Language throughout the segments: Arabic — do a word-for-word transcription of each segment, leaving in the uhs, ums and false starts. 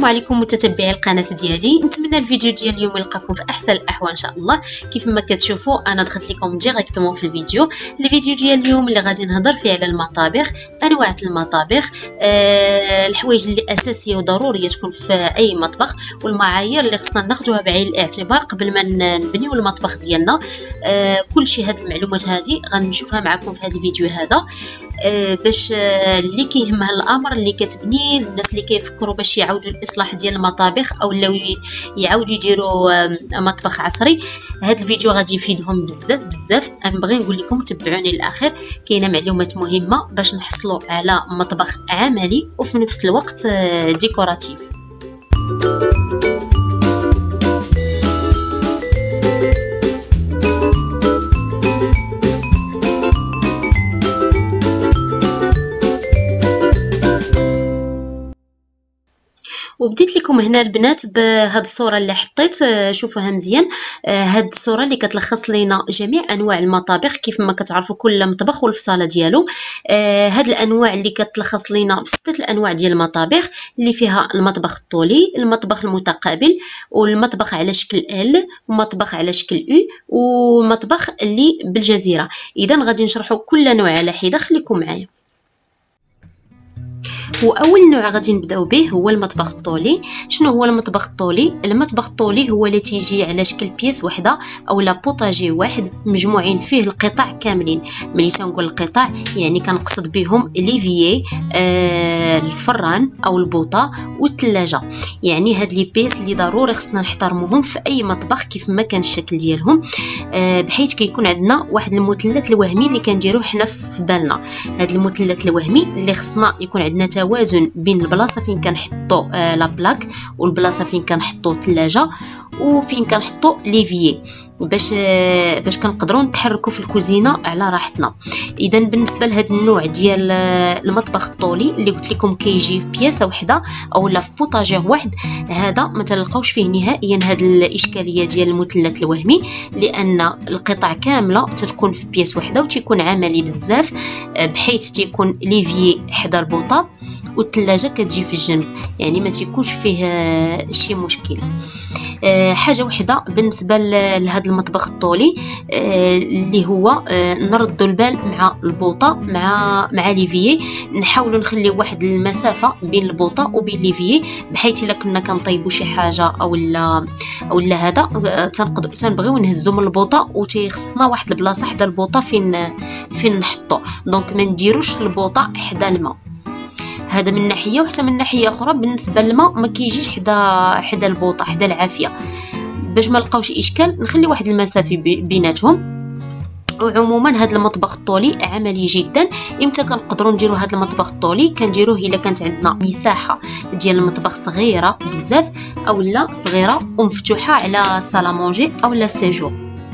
السلام عليكم متتبعي القناه ديالي. نتمنى الفيديو ديال اليوم يلقاكم في احسن الاحوال ان شاء الله. كيف ما كتشوفوا انا دخلت لكم ديريكتومون في الفيديو. الفيديو ديال اليوم اللي غادي نهضر فيه على المطابخ، انواع المطابخ، أه الحوايج اللي اساسيه وضروريه تكون في اي مطبخ، والمعايير اللي خصنا ناخذوها بعين الاعتبار قبل ما نبنيو المطبخ ديالنا. أه كل شيء هذه المعلومات هذه غنشوفها معكم في هذا الفيديو هذا، أه باش أه اللي كيهمها الامر اللي كتبني، الناس اللي كيفكروا باش يعاودوا الاصلاح ديال المطابخ او لو يعاودوا يديروا مطبخ عصري، هذا الفيديو غادي يفيدهم بزاف بزاف. انا بغي نقول لكم تبعوني للاخر، كاينه معلومات مهمه باش نحصلوا على مطبخ عملي وفي نفس الوقت ديكوراتيف. وبديت لكم هنا البنات بهاد الصوره اللي حطيت، شوفوها مزيان. هاد الصوره اللي كتلخص لينا جميع انواع المطابخ. كيف ما كتعرفوا كل مطبخ والفصاله ديالو، هاد الانواع اللي كتلخص لينا في سته الانواع ديال المطابخ اللي فيها المطبخ الطولي، المطبخ المتقابل، والمطبخ على شكل ال، ومطبخ على شكل او، والمطبخ اللي بالجزيره. اذا غادي نشرحوا كل نوع على حده، خليكم معايا. واول نوع غادي نبداو به هو المطبخ الطولي. شنو هو المطبخ الطولي؟ المطبخ الطولي هو اللي تيجي على شكل بيس وحده او لا بوطاجي واحد مجموعين فيه القطع كاملين. ملي تنقول القطع يعني كنقصد بهم ليفيي، آه الفران او البوطه والثلاجه. يعني هاد لي بيس اللي ضروري خصنا نحترموهم في اي مطبخ كيف ما كان الشكل ديالهم، آه بحيث كيكون عندنا واحد المثلث الوهمي اللي كنديروه حنا في بالنا. هاد المثلث الوهمي اللي خصنا يكون عندنا توازن بين البلاصه فين كنحطوا آه لا بلاك، والبلاصه فين كنحطوا الثلاجه، وفين كنحطوا ليفيي، باش آه باش كنقدروا نتحركوا في الكوزينه على راحتنا. اذا بالنسبه لهذا النوع ديال آه المطبخ الطولي اللي قلت لكم كيجي في بياسه وحده او لا في بوطاجير واحد، هذا ما تلقاوش فيه نهائيا هذه الاشكاليه ديال المثلث الوهمي، لان القطع كامله تتكون في بياس وحده وتيكون عملي بزاف، آه بحيث تيكون ليفيي حدا البوطه والثلاجه كتجي في الجنب، يعني ما تيكونش فيه آه شي مشكل. أه حاجه وحده بالنسبه لهذا المطبخ الطولي، أه اللي هو أه نردوا البال مع البوطه مع مع ليفيي، نحاولوا نخليو واحد المسافه بين البوطه وبين ليفيي، بحيث الا كنا كنطيبوا شي حاجه او لا او لا هذا أه تنقدروا تنبغيو نهزوا من البوطه وتيخصنا واحد البلاصه حدا البوطه فين فين نحطو. دونك ما نديروش البوطه حدا الماء، هذا من ناحيه. وحتى من ناحيه اخرى بالنسبه للماء ما كيجيش حدا حدا البوطه حدا العافيه، باش ما لقاوش اشكال نخلي واحد المسافه بيناتهم. وعموما هذا المطبخ الطولي عملي جدا. امتى كنقدروا نديروا هذا المطبخ الطولي؟ كنديروه الا كانت عندنا مساحه ديال المطبخ صغيره بزاف او لا صغيره ومفتوحه على سالامونجي او لا سيجور.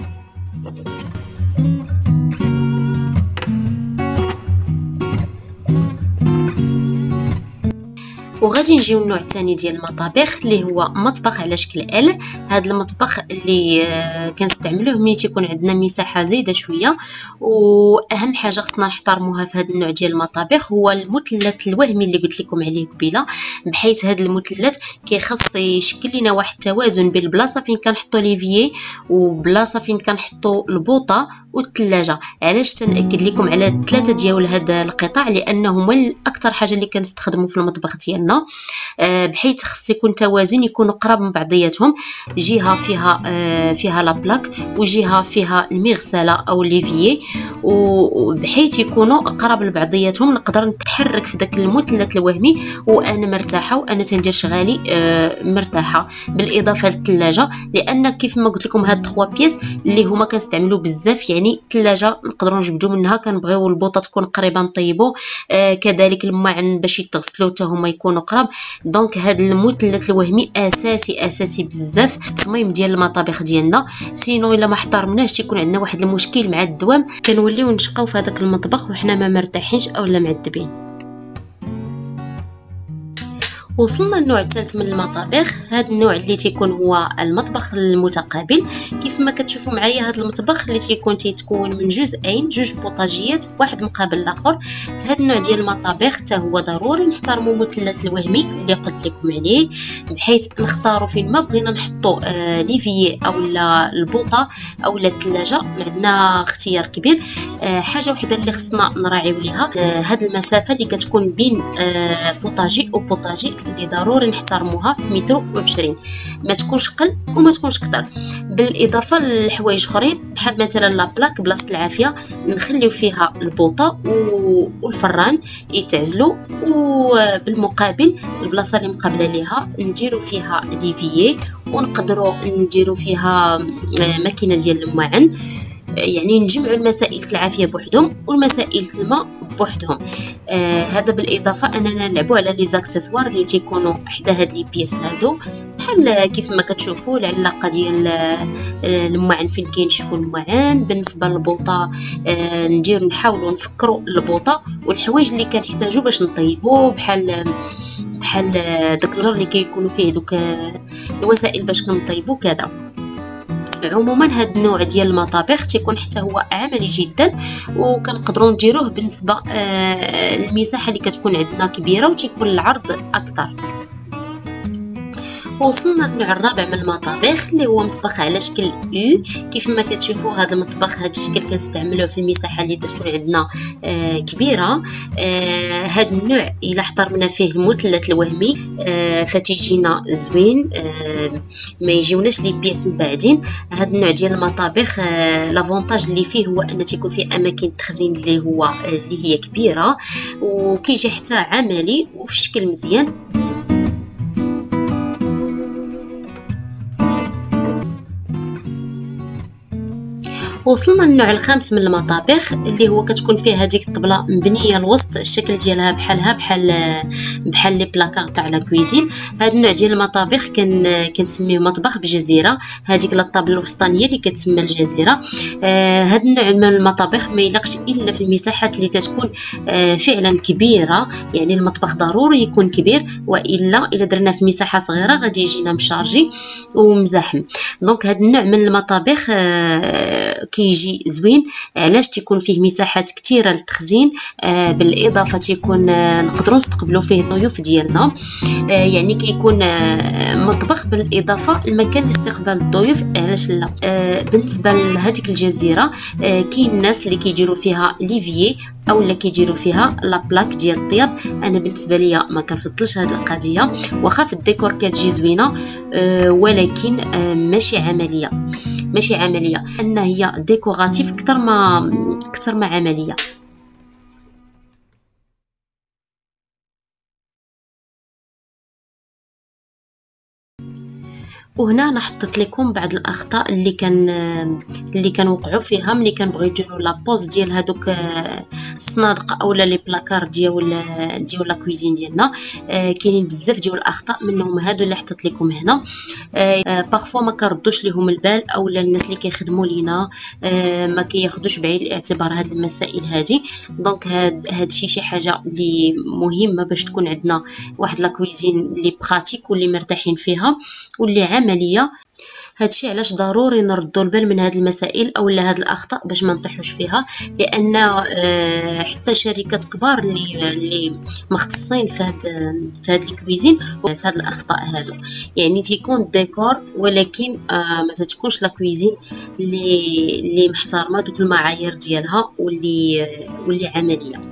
وغادي نجيو النوع الثاني ديال المطابخ اللي هو مطبخ على شكل ال. هذا المطبخ اللي كنستعملوه ملي تيكون عندنا مساحه زايده شويه. واهم حاجه خصنا نحترموها في هذا النوع ديال المطابخ هو المثلث الوهمي اللي قلت لكم عليه قبيله، بحيث هذا المثلث كيخص يشكل لنا واحد التوازن بين البلاصه فين كنحطوا ليفيي وبلاصه فين كنحطوا البوطه والثلاجه. علاش تنأكد لكم على ثلاثه ديال هاد القطع؟ لانه هما اكثر حاجه اللي كنستخدموا في المطبخ ديالنا، بحيث خص يكون توازن، يكونوا قراب من بعضياتهم. جهه فيها فيها لا بلاك وجهه فيها المغسله او ليفيي، وبحيث يكونوا قراب لبعضياتهم نقدر نتحرك في داك المثلث الوهمي وانا مرتاحه وانا تندير شغالي مرتاحه. بالاضافه للثلاجه، لان كيف ما قلت لكم هاد ثلاثة بيس اللي هما كنستعملوا بزاف، يعني الثلاجه نقدروا نجبدوا منها، كنبغيو البوطه تكون قريبه نطيبوا، كذلك الماعن باش يتغسلوا حتى هما يكونوا قراب. دونك هذا المثلث الوهمي اساسي اساسي بزاف في التصميم ديال المطابخ ديالنا. سينو الا ما احترمناش تيكون عندنا واحد المشكل مع الدوام، كنوليو نشقاو في هذاك المطبخ وحنا ما مرتاحينش اولا معذبين. وصلنا للنوع الثالث من المطابخ. هذا النوع اللي تيكون هو المطبخ المتقابل. كيف ما كتشوفوا معايا هذا المطبخ اللي تيكون تيتكون من جزئين، جوج بوطاجيات واحد مقابل الاخر. في هذا النوع ديال المطابخ حتى هو ضروري نحترموا المثلث الوهمي اللي قلت لكم عليه، بحيث نختاروا فين ما بغينا نحطوا آه ليفيي اولا البوطه اولا الثلاجه، عندنا اختيار كبير. آه حاجه وحده اللي خصنا نراعيو ليها، آه هذه المسافه اللي كتكون بين آه بوطاجي وبوطاجي اللي ضروري نحترموها في متر وعشرين، ما تكونش قل وما تكونش كتر. بالاضافه لحوايج اخرين بحال مثلا لا بلاك بلاصه العافيه نخليو فيها البوطه والفران يتعزلوا، وبالمقابل البلاصه اللي مقابله ليها نديروا فيها ليفيي، ونقدروا نديروا فيها ماكينه ديال المعن، يعني نجمعوا المسائل العافيه بوحدهم والمسائل الماء بوحدهم. آه هذا بالاضافه اننا نلعبوا على لي زاكسيسوار اللي تيكونوا حدا هاد لي بيس هادو، بحال كيف ما كتشوفوا العلاقه ديال المعن فين كينشفوا المعن. بالنسبه للبوطه آه ندير نحاولوا نفكروا البوطه والحوايج اللي كنحتاجوا باش نطيبوا، بحال بحال داك الجر اللي كيكونوا فيه دوك الوسائل باش كنطيبوا كذا. عموما هذا النوع ديال المطابخ تيكون حتى هو عملي جدا، وكنقدروا نديروه بالنسبه آه المساحه اللي كتكون عندنا كبيره وتيكون العرض اكثر. وصلنا للنوع الرابع من المطابخ اللي هو مطبخ على شكل يو. كيف ما كتشوفوا هذا المطبخ هذا الشكل كنستعملوه في المساحه اللي تكون عندنا آه كبيره. آه هذا النوع الا احترمنا فيه المثلث الوهمي آه فتيجينا زوين، آه ما يجيوناش لي بياس مبعدين. هذا النوع ديال المطابخ آه لافونتاج اللي فيه هو ان تيكون فيه اماكن تخزين اللي هو آه اللي هي كبيره، وكيجي حتى عملي وفي شكل مزيان. وصلنا للنوع الخامس من المطابخ اللي هو كتكون فيه هذيك الطبله مبنيه الوسط، الشكل ديالها بحالها بحال بحال لي بلاكار تاع لا كويزين. هذا النوع ديال المطابخ كان كنسميه مطبخ بجزيره، هذيك الطابله الوسطانيه اللي كتسمى الجزيره. آه هذا النوع من المطابخ ما يلقش الا في المساحات اللي تتكون آه فعلا كبيره، يعني المطبخ ضروري يكون كبير، والا الا درنا في مساحه صغيره غادي يجينا مشارجي ومزاحم. دونك هذا النوع من المطابخ آه كيجي زوين، علاش تيكون فيه مساحات كثيره للتخزين. آه بالاضافه تيكون آه نقدروا نستقبلوا فيه الضيوف ديالنا، آه يعني كيكون آه مطبخ بالاضافه المكان لاستقبال الضيوف، علاش لا. آه بالنسبه لهذيك الجزيره آه كاين الناس اللي كيديروا فيها ليفيي اولا كيديروا فيها لا بلاك ديال الطياب. انا بالنسبه ليا ما كنفضلش هذه القضيه، واخا في الديكور كتجي زوينه آه ولكن آه ماشي عمليه ماشي عمليه ان هي ديكوراتيف اكثر ما اكثر ما عمليه. وهنا انا حطيت لكم بعض الاخطاء اللي كان اللي كنوقعوا فيها ملي كنبغيو نديروا لا بوز ديال هذوك الصنادق اولا لي بلاكار ديال ديال لا كويزين ديالنا. آه كاينين بزاف ديال الاخطاء، منهم هادو اللي حطيت لكم هنا. آه بارفو ما كردوش ليهم البال، اولا الناس اللي كيخدموا لينا آه ما كياخذوش بعين الاعتبار هاد المسائل هذه. دونك هاد هادشي شي حاجه اللي مهمه باش تكون عندنا واحد لا كويزين اللي براتيك واللي مرتاحين فيها واللي عمليه. هادشي علاش ضروري نردوا البال من هاد المسائل اولا هاد الاخطاء باش ما نطيحوش فيها، لان آه حتى شركات كبار اللي اللي مختصين في هاد في هاد الكويزين في هاد الاخطاء هادو. يعني تيكون ديكور ولكن آه ما تتكونش لا كويزين اللي اللي محترمه دوك المعايير ديالها واللي واللي عمليه.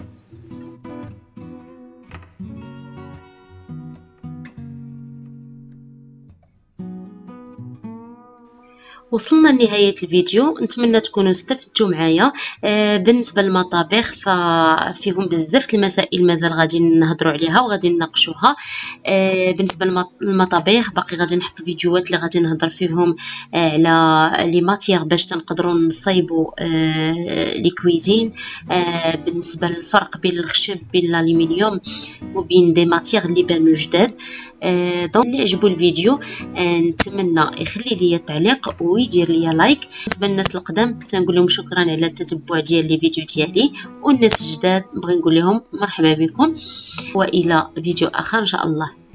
وصلنا لنهايه الفيديو، نتمنى تكونوا استفدتوا معايا. آه بالنسبه للمطابخ ففيهم بزاف المسائل مازال غادي نهضروا عليها وغادي نناقشوها. آه بالنسبه للمطابخ باقي غادي نحط فيديوهات اللي غادي نهضر فيهم آه على لي ماتيير باش تنقدروا نصايبوا آه لي كويزين. آه بالنسبه للفرق بين الخشب بين الالومنيوم وبين دي ماتيير اللي بانوا جداد. آه دونك اللي عجبوا الفيديو آه نتمنى يخلي لي تعليق ويدير لي لايك. بالنسبه للناس القدام تنقول لهم شكرا على التتبع ديال لي فيديو ديالي، والناس الجداد بغي نقول لهم مرحبا بكم والى فيديو اخر ان شاء الله.